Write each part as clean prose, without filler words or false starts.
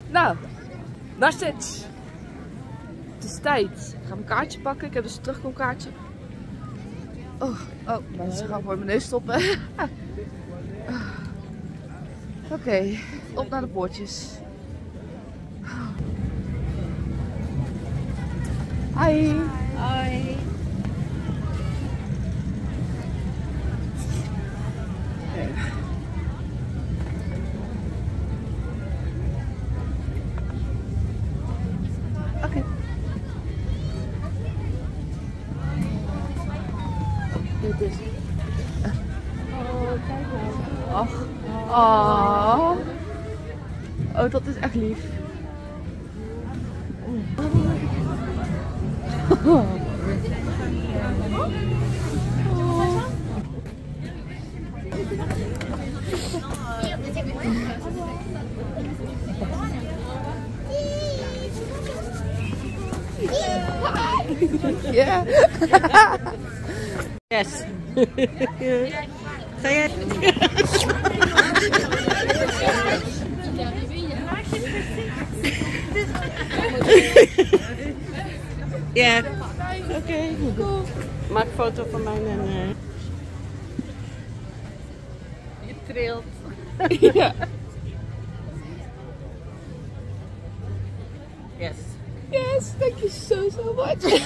Nou, naar Stitch. Het is tijd. Ik ga mijn kaartje pakken. Ik heb dus een terugkomkaartje. Oh, mensen gaan voor mijn neus stoppen. Oké, op naar de poortjes. Hi. Hoi. Oké. Dit is. Oh, kijk nou. Ach. Oh. Oh, dat is echt lief. Oh. Yeah. Yes. Ga jij? Ja. Oké. Maak een foto van mij en je trilt. Ja. Yes. Yes, thank you so much.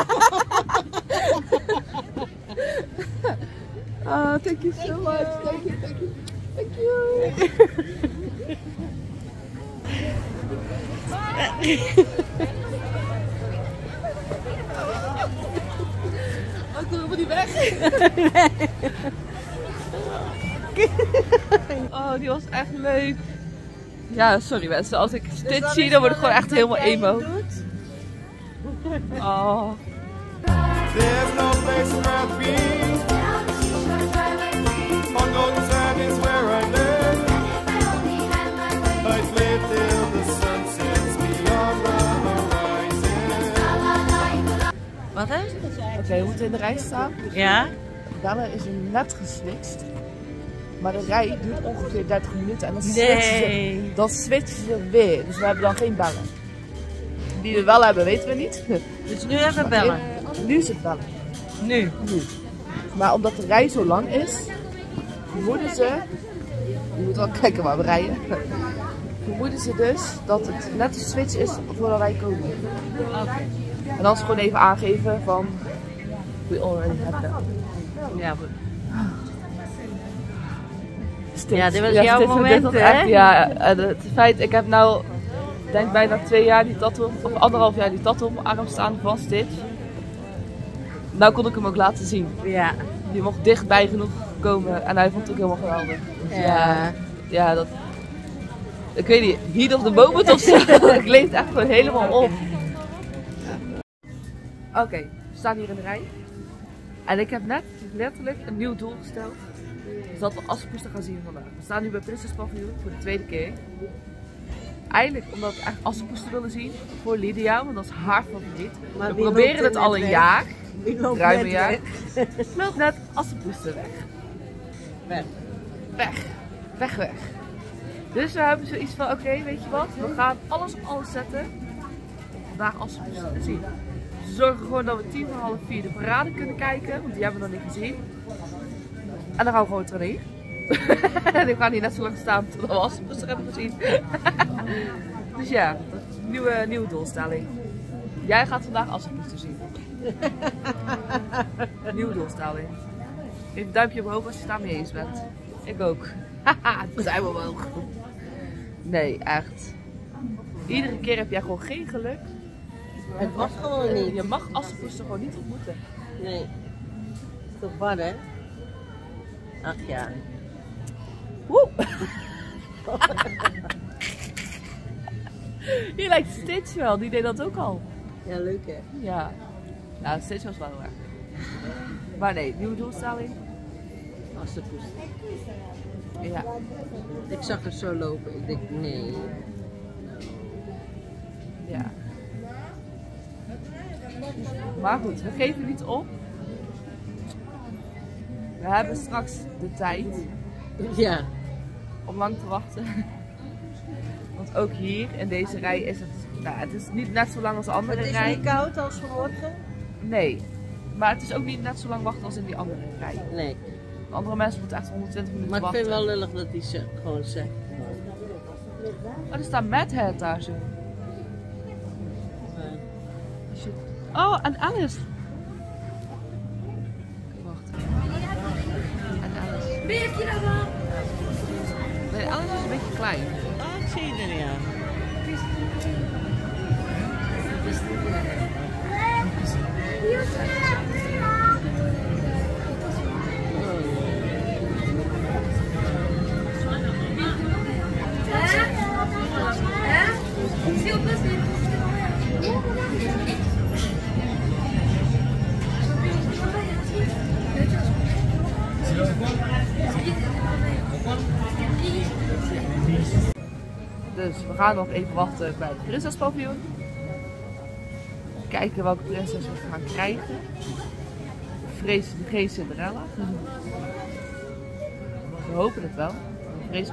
Oh, thank you so much. Thank you. Thank you. Oh, ik wil helemaal niet weg. Oh, die was echt leuk. Ja, sorry mensen. Als ik dit zie, dan word ik gewoon echt helemaal emo. Oh. There's no place I'd rather be. On golden sand is where I live. I'd live till the sun sets beyond the horizon. Wat hè? Oké, we moeten in de rij staan. Ja? Bellen is er net geswitcht. Maar de rij duurt ongeveer 30 minuten en dan switchen ze weer. Dus we hebben dan geen bellen. Die we wel hebben, weten we niet. Dus nu even bellen. Nu is het bellen. Nu. Maar omdat de rij zo lang is, vermoeden ze... Je moet wel kijken waar we rijden. Vermoeden ze dus dat het net een switch is voordat wij komen. Oké. En dan is het gewoon even aangeven van... We already have that. Ja, Steeds. ja, dit was jouw moment, was hè? echt, ja, en het feit, ik heb nou, denk bijna 2 jaar die tattoo, of 1,5 jaar die tattoo op mijn arm staan van Stitch. Nou kon ik hem ook laten zien. Ja. Die mocht dichtbij genoeg komen en hij vond het ook helemaal geweldig. Dus ja, dat... Ik weet niet, heat of the moment of zo. Ik leef echt gewoon helemaal op. Oké, we staan hier in de rij. En ik heb net letterlijk een nieuw doel gesteld. Dus dat we assenpoester gaan zien vandaag. We staan nu bij Princess Paviljoen voor de 2e keer. Eigenlijk omdat we echt assenpoester willen zien voor Lydia, want dat is haar favoriet. Maar we proberen het al een jaar. Ruim een jaar. Weg. Loopt net assenpoester weg. Weg. Dus we hebben zoiets van, oké, weet je wat? We gaan alles zetten om vandaag assenpoester te zien. Dus we zorgen gewoon dat we 3:30 de parade kunnen kijken, want die hebben we nog niet gezien. En dan gaan we gewoon terug hier. En we gaan hier net zo lang staan tot we assenpoester hebben gezien. Dus ja, dat is een nieuwe doelstelling. Jij gaat vandaag assenpoester zien. Nieuwe doelstelling. Geef een duimpje omhoog als je het daarmee eens bent. Ik ook. Haha, het zijn we omhoog. Nee, echt. Iedere keer heb jij gewoon geen geluk. Het mag gewoon niet. Je mag assenpoester gewoon niet ontmoeten. Nee. Het is toch bar, hè? Ach ja. Woe! Je lijkt Stitch wel, die deed dat ook al. Ja, leuk hè? Ja. Nou, Stitch was wel heel erg. Maar nee, nieuwe doelstelling. Assenpoester. Ja. Ik zag het zo lopen. Ik denk, nee. Ja. Maar goed, we geven niet op. We hebben straks de tijd Ja. om lang te wachten. Want ook hier in deze rij is het, nou, het is niet net zo lang als de andere rij. Het is niet koud als vanmorgen? Nee, maar het is ook niet net zo lang wachten als in die andere rij. Nee. De andere mensen moeten echt 120 minuten wachten. Maar ik vind het wel lullig dat hij ze gewoon zegt. Oh, er staat Mad Hat daar zo. Oh, en Alice. Wacht. En Alice. Nee, Alice is een beetje klein. Oh, ik zie er ja. Dus we gaan nog even wachten bij het prinsespaviljoen. Kijken welke prinses we gaan krijgen. Vrees geen Cinderella. We hopen het wel. Vrees.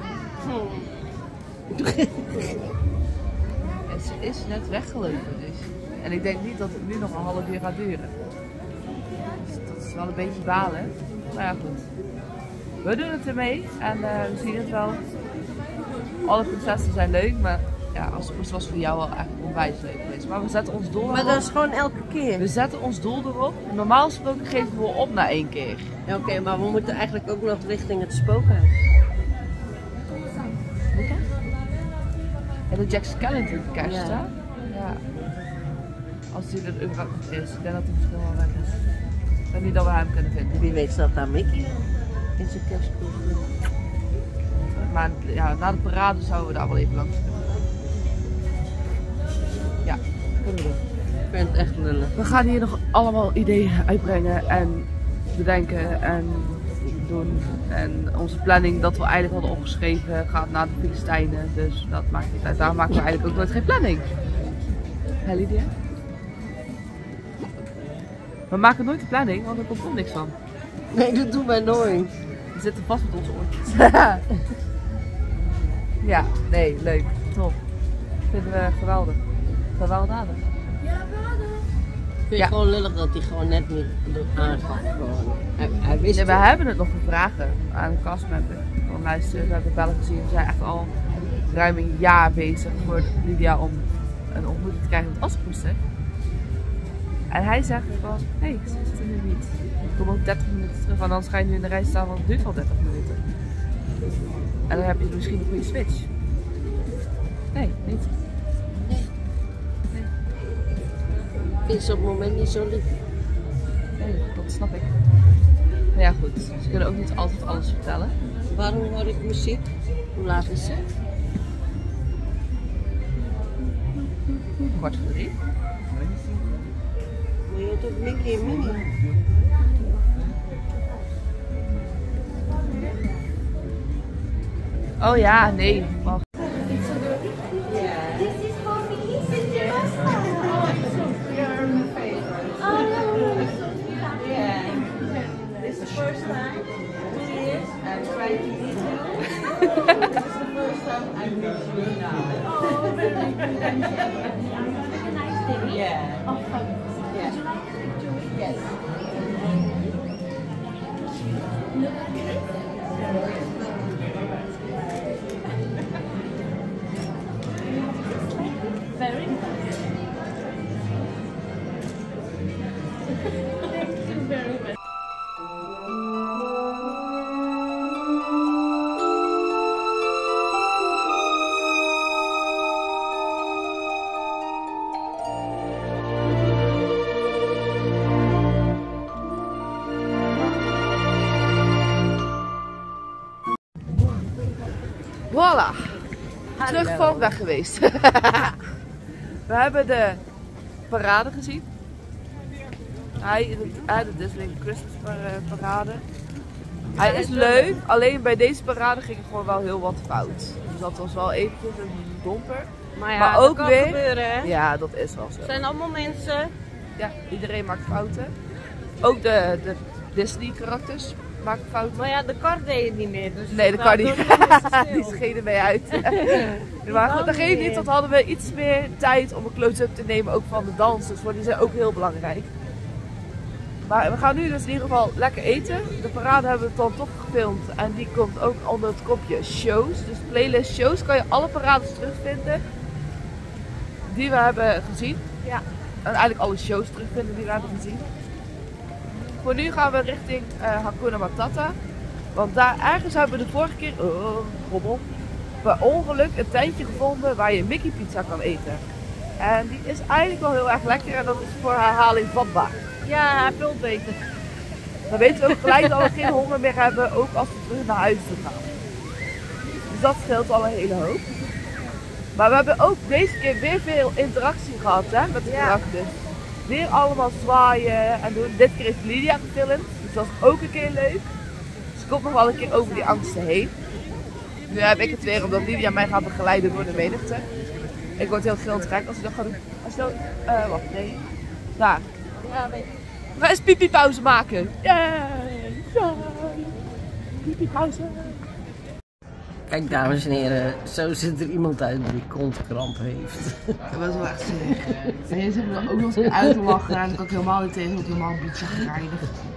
En ze is net weggelopen dus. En ik denk niet dat het nu nog een half uur gaat duren. Dus dat is wel een beetje balen. Maar ja, goed. We doen het ermee en we zien het wel. Alle prinsessen zijn leuk, maar ja, als het was voor jou wel echt onwijs leuk geweest. Maar we zetten ons doel Maar erop. dat is gewoon elke keer. We zetten ons doel erop. Normaal gesproken geven we op na 1 keer. Ja, oké, maar we moeten eigenlijk ook nog richting het spookhuis. Moet dat? Ja, de Jack Skellington kerst, Ja. hè? Ja. Als hij er überhaupt nog is. Ik denk dat hij misschien wel weg is. Ik denk niet dat we hem kunnen vinden. Wie weet staat daar Mickey in zijn kerstkostuum. Maar ja, na de parade zouden we daar wel even langs kunnen. Ja, kunnen we doen. Ik vind het echt lullig. We gaan hier nog allemaal ideeën uitbrengen en bedenken en doen. En onze planning dat we eigenlijk hadden opgeschreven gaat naar de Filistijnen. Dus dat maakt niet uit. Daar maken we eigenlijk ook nooit geen planning. Hé Lydia? We maken nooit een planning, want er komt ook niks van. Nee, dat doen wij nooit. We zitten vast met onze oortjes. Ja, nee, leuk. Top. Vinden we geweldig. Gewelddadig. Ik vind Ja. het gewoon lullig dat hij gewoon net niet aangaf. Hij wist Nee, we het. hebben het nog gevraagd aan de castmember. Van luister, we hebben bellen gezien. We zijn echt al ruim een jaar bezig voor Lydia om een ontmoeting te krijgen met Aspoester. En hij zegt van, hé, ze is er nu niet. Ik kom ook 30 minuten terug, want anders ga je nu in de rij staan, want het duurt al 30 minuten. En dan heb je misschien een goede switch. Nee, niet. Ik vind ze op het moment niet zo lief. Nee, dat snap ik. Maar ja goed, ze kunnen ook niet altijd alles vertellen. Waarom hoor ik muziek? Hoe laat is het? 2:45. Maar je had ook Mickey en Minnie. Oh ja, nee, wacht. This is the first time, 2 years, I'm trying to meet you. This is the first time I meet you now. Oh, very good. Have a nice day. Yeah. Oh, fun. Yeah. Would you like a picture? Yes. Look at this. Very good. Thank you very much. Voilà, terug van weg geweest. We hebben de parade gezien. De Disneyland Christmas parade. Hij is leuk, alleen bij deze parade ging het gewoon wel heel wat fout. Dus dat was wel eventjes een domper. Maar ja, Maar dat ook kan weer- gebeuren, hè? Ja, dat is wel zo. Het zijn allemaal mensen. Ja, iedereen maakt fouten. Ook de Disney karakters. maak ik fout. Maar ja, de kar deed het niet meer. Dus Nee, de kar niet. die Die scheen mee uit. Maar goed, dat geeft niet. Dat hadden we iets meer tijd om een close-up te nemen, ook van de dansers. Want die zijn ook heel belangrijk. Maar we gaan nu dus in ieder geval lekker eten. De parade hebben we dan toch gefilmd. En die komt ook onder het kopje shows. Dus playlist shows kan je alle parades terugvinden die we hebben gezien. Ja. En eigenlijk alle shows terugvinden die we hebben gezien. Voor nu gaan we richting Hakuna Matata. Want daar ergens hebben we de vorige keer, rommel, per ongeluk een tentje gevonden waar je Mickey pizza kan eten. En die is eigenlijk wel heel erg lekker en dat is voor herhaling vatbaar. Ja, veel beter. Dan weten we ook gelijk dat we geen honger meer hebben, ook als we terug naar huis toe gaan. Dus dat scheelt al een hele hoop. Maar we hebben ook deze keer weer veel interactie gehad hè, met de karakters. Weer allemaal zwaaien en doen. Dit keer heeft Lydia gefilmd, dus dat is ook een keer leuk. Dus ik kom nog wel een keer over die angsten heen. Nu heb ik het weer omdat Lydia mij gaat begeleiden door de menigte. Ik word heel gillend gek als ik dat ga doen. Als je dat, wacht, nee. Daar. Ja, weet je. We gaan eens pipi-pauze maken. Yay! Pipi-pauze. Kijk dames en heren, zo ziet er iemand uit die kontkramp heeft. Dat was wel echt slecht. En je zit me dan ook nog eens uit te lachen en ik kan ook helemaal niet tegen, ook helemaal een beetje gereinigd.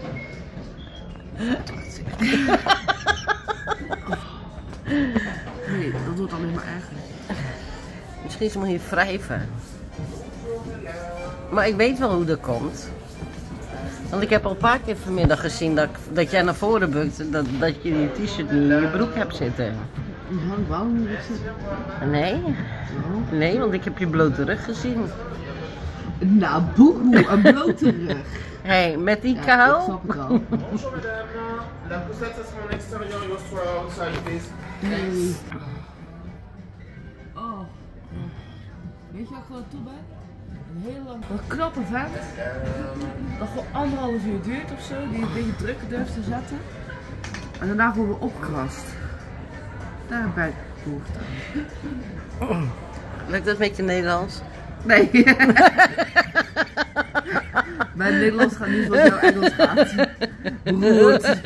Nee, dat wordt alleen maar erger. Misschien moet je wrijven. Maar ik weet wel hoe dat komt. Want ik heb al een paar keer vanmiddag gezien dat jij naar voren bukt en dat je die t-shirt niet in je broek hebt zitten. Waarom niet zitten? Nee? Nee, want ik heb je blote rug gezien. Nou, boehoe, een blote rug. Hé, met die Ja, kou? ik snap het al. Nee. Oh. Weet je wat ik gewoon toe ben? Een heel lang, een knappe vent. Dat gewoon 1,5 uur duurt of zo. Die een beetje druk durft te zetten. En daarna gewoon weer opkrast. Daar ben ik behoefte aan. Lukt dat met je Nederlands? Nee. Mijn Nederlands gaat niet zoals jouw Engels gaat. Goed.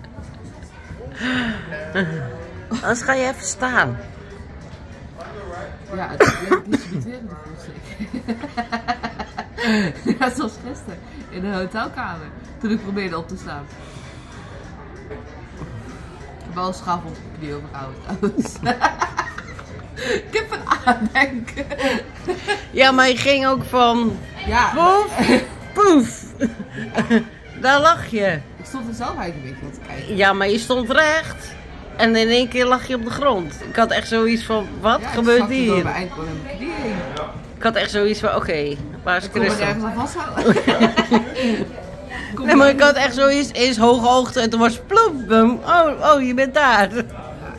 Anders ga je even staan. Ja, het is discuterend voelt ik. Ja, zoals gisteren in de hotelkamer toen ik probeerde op te staan. Ik heb wel een schaaf op de knie overgehouden trouwens. Ik heb een aandenken. Ja, maar je ging ook van Ja, poef, poef. Daar lag je. ik stond er zelf eigenlijk een beetje wat te kijken. Ja, maar je stond recht. En in één keer lag je op de grond. Ik had echt zoiets van, wat Ja, gebeurt ik zakte door hier? mijn enkel en mijn knie heen. Ik had echt zoiets van, oké, waar is Ik kon me Christel? ergens aan vasthouden. Nee, maar ik had echt zoiets, eerst hoge hoogte en toen was ploep, boem. Oh, je bent daar. Ja, echt.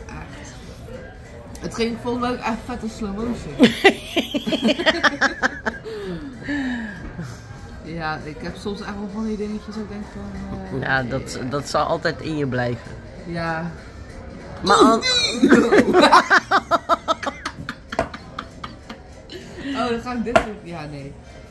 Het ging volgens mij ook echt vet in slow motion. Ja, ik heb soms echt wel van die dingetjes ook denk van... Ja, dat zal altijd in je blijven. Ja. Maar Oh, dan ga ik dit doen. Ja, nee.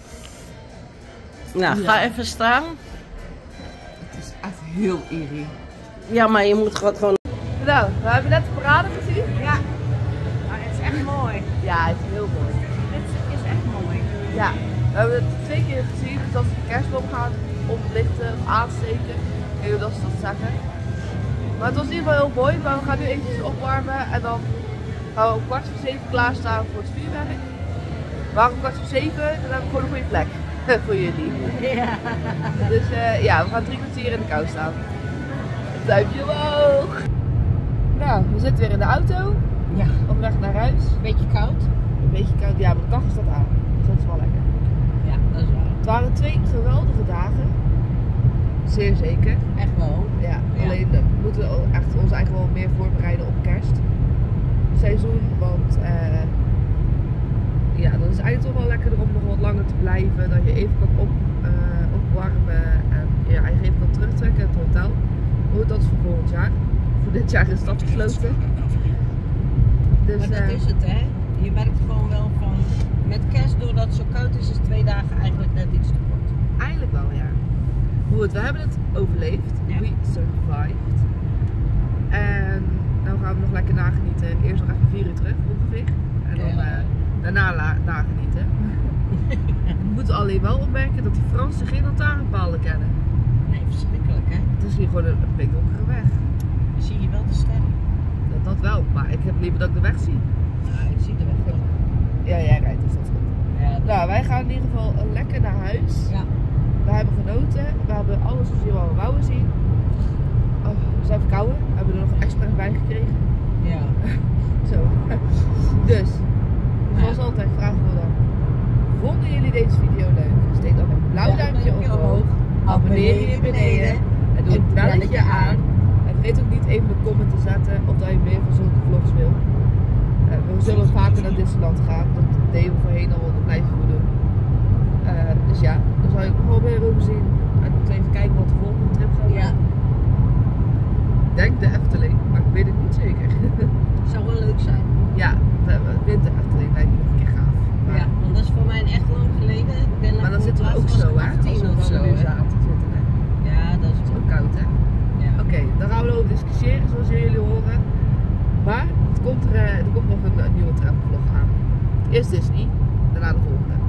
nou, ga even staan. Het is echt heel eerie. Ja, maar je moet gewoon... Nou, we hebben net de parade gezien. Ja. Maar het is echt mooi. Ja, het is heel mooi. Het is echt mooi. Ja, we hebben het 2 keer gezien. Dus als we de kerstboom gaan oplichten of aansteken. Ik weet niet hoe dat ze dat zeggen. Maar het was in ieder geval heel mooi. Maar we gaan nu eventjes opwarmen. En dan gaan we om 6:15 klaarstaan voor het vuurwerk. Waarom 6:15? Dan hebben we gewoon een goede plek. Voor jullie. Ja. Dus ja, we gaan 3 kwartier in de kou staan. Duimpje omhoog. Nou, we zitten weer in de auto. Ja. Op weg naar huis. Beetje koud. Een beetje koud, ja, maar de kachel staat aan. Dus dat is wel lekker. Ja, dat is waar. Het waren 2 geweldige dagen. Zeer zeker. Echt wel. Ja, alleen moeten we echt ons eigenlijk wel meer voorbereiden op kerstseizoen. Want ja, dan is het eigenlijk toch wel lekker om nog wat langer te blijven. Dat je even kan opwarmen en ja, je even kan terugtrekken in het hotel. Goed, dat is voor volgend jaar. Voor dit jaar is dat besloten. Dus, Maar dat is het, hè. Je merkt gewoon wel van, met kerst, doordat het zo koud is, is 2 dagen eigenlijk net iets te kort. eigenlijk wel, ja. Hoe goed, we hebben het overleefd. Ja. We survived. En nou gaan we nog lekker nagenieten. Eerst nog even 4 uur terug ongeveer. En dan daarna nagenieten. We moeten alleen wel opmerken dat die Fransen geen lantaarnpalen kennen. Nee, verschrikkelijk hè. Het is hier gewoon een pikdonkere weg. Dan zie je wel de sterren. Dat wel, maar ik heb liever dat ik de weg zie. Ja, ik zie de weg wel. Ja, jij rijdt dus dat is goed. Ja, Nou, wij gaan in ieder geval lekker naar huis. ja. We hebben genoten. We hebben alles gezien wat we wouden zien. Oh, we zijn verkouden. We hebben er nog expres bij gekregen. Ja. Zo. Dus, zoals altijd vragen we dan. Vonden jullie deze video leuk? Steek dan een blauw duimpje omhoog. Abonneer je beneden. En doe het belletje aan. En vergeet ook niet even een comment te zetten of dat je meer van zulke vlogs wil. We zullen vaker naar Disneyland gaan. Dat deden we voorheen al, dat blijven we doen. Dus ja, dan zal je ook nog wel weer over zien. En moeten even kijken wat de volgende trip gaat worden. Ja. Ik denk de Efteling, maar ik weet het niet zeker. Zou wel leuk zijn. Ja, de winter Efteling lijkt me nog een keer gaaf. Maar, Ja, want dat is voor mij echt lang geleden. Ik ben maar dan zitten we ook zo, hè? Als we of zo. nu zaten zitten, hè? Ja, dat is Het is ook koud, hè? Ja. Oké, dan gaan we erover discussiëren zoals jullie horen. Maar er komt nog een nieuwe travelvlog aan. Eerst Disney, daarna de volgende.